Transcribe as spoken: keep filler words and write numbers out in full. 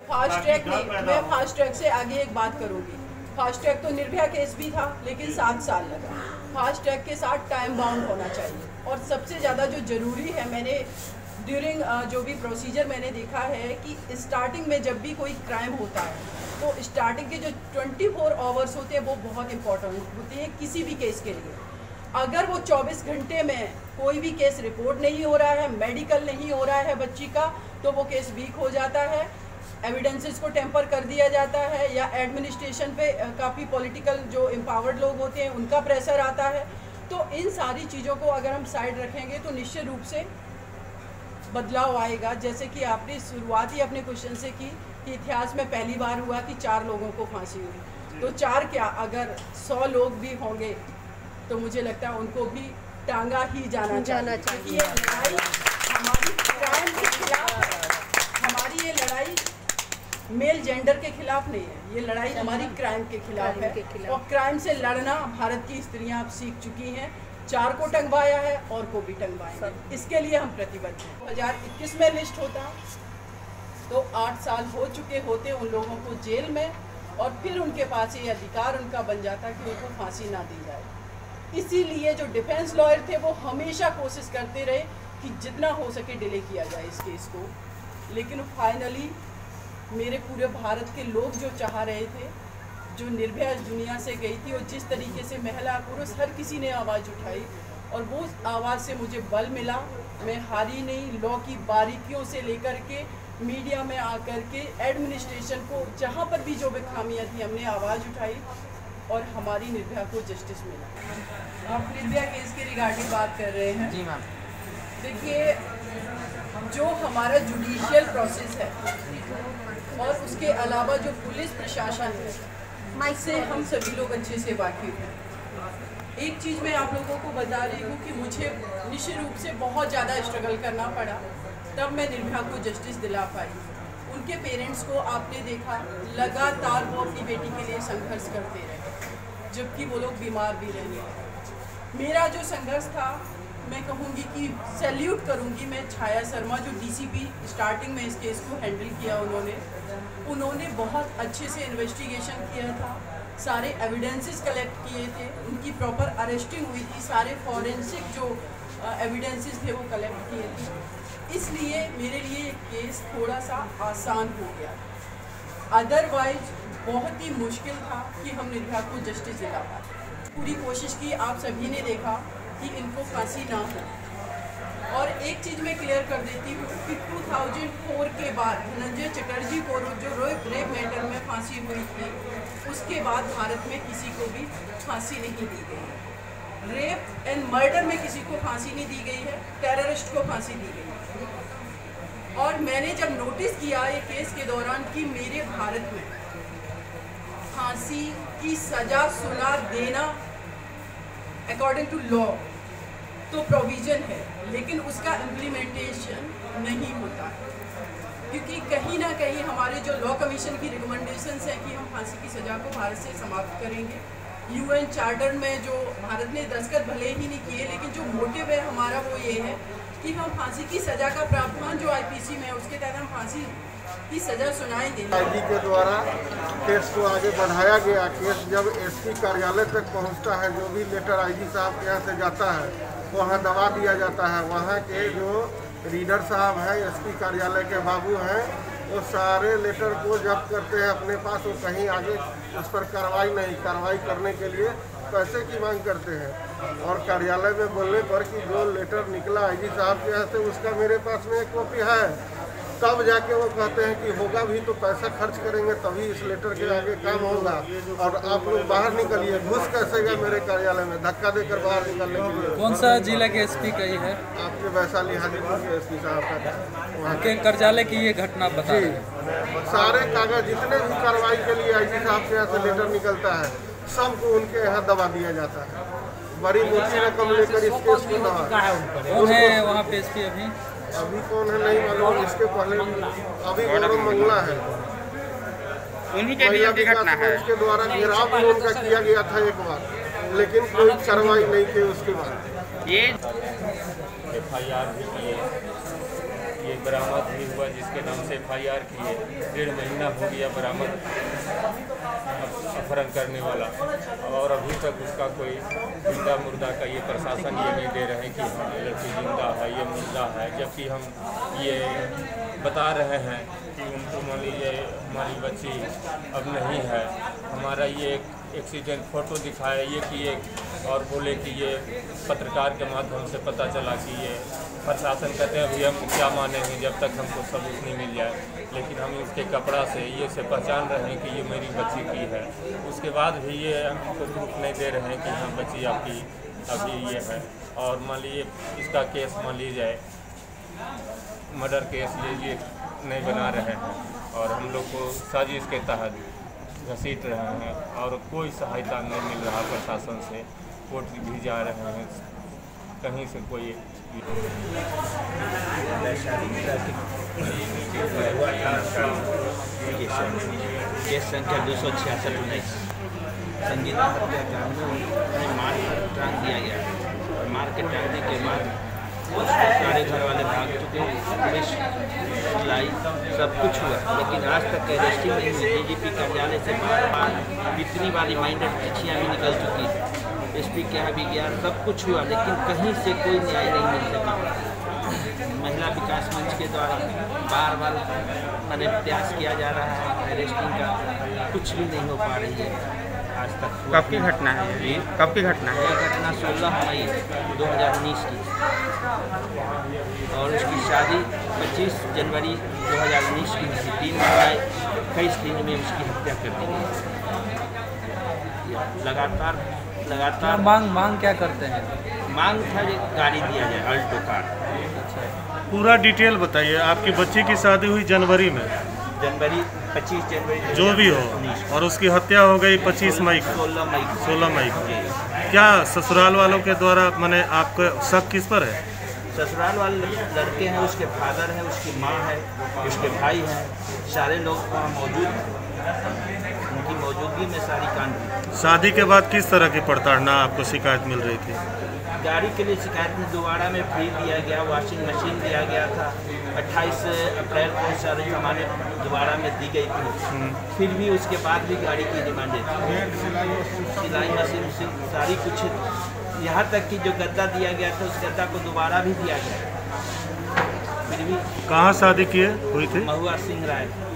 Fast track नहीं, मैं fast track से आगे एक बात करूँगी। फास्ट ट्रैक तो निर्भया केस भी था, लेकिन सात साल लगा। फास्ट ट्रैक के साथ टाइम बाउंड होना चाहिए, और सबसे ज़्यादा जो ज़रूरी है, मैंने ड्यूरिंग जो भी प्रोसीजर मैंने देखा है कि स्टार्टिंग में जब भी कोई क्राइम होता है तो स्टार्टिंग के जो चौबीस आवर्स होते हैं वो बहुत इंपॉर्टेंट होते हैं किसी भी केस के लिए। अगर वो चौबीस घंटे में कोई भी केस रिपोर्ट नहीं हो रहा है, मेडिकल नहीं हो रहा है बच्ची का, तो वो केस वीक हो जाता है, एविडेंसेस को टेम्पर कर दिया जाता है, या एडमिनिस्ट्रेशन पे काफ़ी पॉलिटिकल जो एम्पावर्ड लोग होते हैं उनका प्रेशर आता है। तो इन सारी चीज़ों को अगर हम साइड रखेंगे तो निश्चित रूप से बदलाव आएगा। जैसे कि आपने शुरुआत ही अपने क्वेश्चन से की कि इतिहास में पहली बार हुआ कि चार लोगों को फांसी हुई, तो चार क्या, अगर सौ लोग भी होंगे तो मुझे लगता है उनको भी टांगा ही जाना जाना चाहिए। ये लड़ाई हमारी क्राइम के खिलाफ, हमारी ये लड़ाई मेल जेंडर के खिलाफ नहीं है, ये लड़ाई हमारी क्राइम के खिलाफ है। और क्राइम से लड़ना भारत की स्त्रियां अब सीख चुकी हैं। चार को टंगवाया है और को भी टंगवाएंगे, इसके लिए हम प्रतिबद्ध हैं। दो हज़ार इक्कीस में लिस्ट होता तो आठ साल हो चुके होते उन लोगों को जेल में, और फिर उनके पास ये अधिकार उनका बन जाता कि उनको फांसी ना दी जाए। इसीलिए जो डिफेंस लॉयर थे वो हमेशा कोशिश करते रहे कि जितना हो सके डिले किया जाए इस केस को, लेकिन फाइनली मेरे पूरे भारत के लोग जो चाह रहे थे, जो निर्भया दुनिया से गई थी, और जिस तरीके से महिला पुरुष हर किसी ने आवाज़ उठाई, और वो आवाज़ से मुझे बल मिला। मैं हारी नहीं, लॉ की बारीकियों से लेकर के मीडिया में आकर के एडमिनिस्ट्रेशन को जहाँ पर भी जो भी खामियाँ थी हमने आवाज़ उठाई, और हमारी निर्भया को जस्टिस मिला। आप निर्भया केस के रिगार्डिंग बात कर रहे हैं। जी मैम। देखिए, जो हमारा जुडिशियल प्रोसेस है और उसके अलावा जो पुलिस प्रशासन है, इससे हम सभी लोग अच्छे से वाकिफ हैं। एक चीज़ मैं आप लोगों को बता रही हूँ कि मुझे निश्चित रूप से बहुत ज़्यादा स्ट्रगल करना पड़ा, तब मैं निर्भया को जस्टिस दिला पाई। उनके पेरेंट्स को आपने देखा, लगातार वो अपनी बेटी के लिए संघर्ष करते रहे, जबकि वो लोग बीमार भी रहे। मेरा जो संघर्ष था, मैं कहूँगी कि सैल्यूट करूँगी मैं छाया शर्मा, जो डीसीपी स्टार्टिंग में इस केस को हैंडल किया उन्होंने उन्होंने बहुत अच्छे से इन्वेस्टिगेशन किया था, सारे एविडेंसेस कलेक्ट किए थे, उनकी प्रॉपर अरेस्टिंग हुई थी, सारे फॉरेंसिक जो एविडेंसेस थे वो कलेक्ट किए थे। इसलिए मेरे लिए ये केस थोड़ा सा आसान हो गया। अदरवाइज बहुत ही मुश्किल था कि हम निर्भया को जस्टिस दिला पाते। पूरी कोशिश की, आप सभी ने देखा कि इनको फांसी ना हो। और एक चीज़ मैं क्लियर कर देती हूँ कि दो हज़ार चार के बाद धनंजय चटर्जी को जो रेप रेप मैटर में फांसी हुई थी, उसके बाद भारत में किसी को भी फांसी नहीं दी गई। रेप एंड मर्डर में किसी को फांसी नहीं दी गई है, टेररिस्ट को फांसी दी गई है। और मैंने जब नोटिस किया ये केस के दौरान कि मेरे भारत में फांसी की सज़ा सुना देना अकॉर्डिंग टू लॉ तो प्रोविज़न है, लेकिन उसका इम्प्लीमेंटेशन नहीं होता है, क्योंकि कहीं ना कहीं हमारे जो लॉ कमीशन की रिकमेंडेशंस हैं कि हम फांसी की सज़ा को भारत से समाप्त करेंगे। यूएन चार्टर में जो भारत ने दस्तखत भले ही नहीं किए, लेकिन जो मोटिव है हमारा वो ये है कि हम फांसी की सज़ा का प्रावधान जो आईपीसी में है उसके तहत हम फांसी की सज़ा सुनाई देंगे। आईजी के द्वारा केस को आगे बढ़ाया गया। केस जब एसपी कार्यालय तक पहुंचता है, जो भी लेटर आईजी साहब के यहाँ से जाता है वहाँ दबा दिया जाता है। वहाँ के जो रीडर साहब हैं, एसपी कार्यालय के बाबू हैं, वो सारे लेटर को जब्त करते हैं अपने पास। वो कहीं आगे उस पर कार्रवाई नहीं, कार्रवाई करने के लिए पैसे की मांग करते हैं। और कार्यालय में बोलने पर कि जो लेटर निकला आईजी साहब के यहाँ से उसका मेरे पास में एक कॉपी है, तब जाके वो कहते हैं कि होगा भी तो पैसा खर्च करेंगे तभी इस लेटर के आगे काम होगा, और आप लोग बाहर निकलिए। घुस कैसे गए मेरे कार्यालय में, धक्का देकर बाहर निकलने के लिए। कौन सा जिला के एसपी का ही है? आपके वैशाली हाजीपुर के एसपी साहब का, वहाँ के कार्यालय की ये घटना बता जी। सारे कागज जितने भी कार्रवाई के लिए आईजी साहब के यहाँ से लेटर निकलता है, सबको उनके यहाँ दबा दिया जाता है। बड़ी मोटी रकम लेकर इस केस को दबा। कौन है वहाँ पे एसपी अभी? अभी कौन है नहीं मालूम। इसके पहले अभी गौरव मंगला है, महिला विकास मंच के द्वारा घेराव भी उनका किया गया था एक बार, लेकिन कोई कार्रवाई नहीं की उसके बाद। ये एफ आई आर भी किए, ये बरामद भी हुआ, जिसके नाम से एफ आई आर किए। डेढ़ महीना हो गया बरामद अपहरण करने वाला, और अभी तक उसका कोई जिंदा मुर्दा का ये प्रशासन ये नहीं दे रहे हैं कि हाँ लड़की जिंदा है, ये मुर्दा है, जबकि हम ये बता रहे हैं कि उनको मान लीजिए हमारी बच्ची अब नहीं है। हमारा ये एक्सीडेंट फ़ोटो दिखाया ये कि ये, और बोले कि ये पत्रकार के माध्यम से पता चला कि ये प्रशासन कहते हैं अभी हम क्या मानेंगे जब तक हमको सबूत नहीं मिल जाए, लेकिन हम इसके कपड़ा से ये से पहचान रहे हैं कि ये मेरी बच्ची की है। उसके बाद भी ये हमको प्रूफ नहीं दे रहे हैं कि हाँ बच्ची आपकी अभी ये है। और मान लीजिए इसका केस मान लीजिए मर्डर केस लीजिए नहीं बना रहे हैं, और हम लोग को साजिश के तहत घसीट रहे हैं, और कोई सहायता नहीं मिल रहा प्रशासन से। कोर्ट भी जा रहे हैं, कहीं से कोई केस संख्या दो सौ छियासठ उन्नीस संगीता हत्याकांड में मार कर टांग दिया गया, और मार के टांगने के बाद सारे घर वाले भाग चुके, पुलिस लाई सब कुछ हुआ, लेकिन आज तक अरेस्टिंग नहीं हुई। डीजीपी कार्यालय से बार बार इतनी वाली माइंडेड चिट्ठियाँ भी निकल चुकी है, एसपी के यहाँ भी गया, सब कुछ हुआ, लेकिन कहीं से कोई न्याय नहीं मिल सका। महिला विकास मंच के द्वारा बार बार मैंने प्रयास किया जा रहा है अरेस्टिंग का, कुछ भी नहीं हो पा रही है आज तक। कब की घटना है ये? कब की घटना है? यह घटना सोलह मई दो हज़ार उन्नीस की, और उसकी शादी पच्चीस जनवरी दो हज़ार उन्नीस की थी। तीन जुलाई इक्कीस दिन में उसकी हत्या कर दी गई। लगातार लगातार मांग मांग क्या करते हैं? मांग था कि गाड़ी दिया जाए, अल्टो कार। पूरा डिटेल बताइए। आपकी बच्ची की शादी हुई जनवरी में, जनवरी पच्चीस जनवरी जो भी हो, और उसकी हत्या हो गई पच्चीस मई को, सोलह मई को सोलह मई को। क्या ससुराल वालों के द्वारा मैंने आपको शक किस पर है? ससुराल वाले लड़के हैं, उसके फादर हैं, उसकी माँ है, उसके भाई हैं, सारे लोग वहाँ मौजूद हैं, उनकी मौजूदगी में सारी कांड। शादी के बाद किस तरह की प्रताड़ना आपको शिकायत मिल रही थी? गाड़ी के लिए शिकायत में दोबारा में फ्री दिया गया, वॉशिंग मशीन दिया गया था, अट्ठाईस अप्रैल को सारे सामान दोबारा में दी गई थी, फिर भी उसके बाद भी गाड़ी की डिमांडें थी, सिलाई मशीन से सारी कुछ, यहाँ तक कि जो गद्दा दिया गया था उस गद्दा को दोबारा भी दिया गया, फिर भी। कहाँ शादी किए हुई थी? महुआ सिंह राय।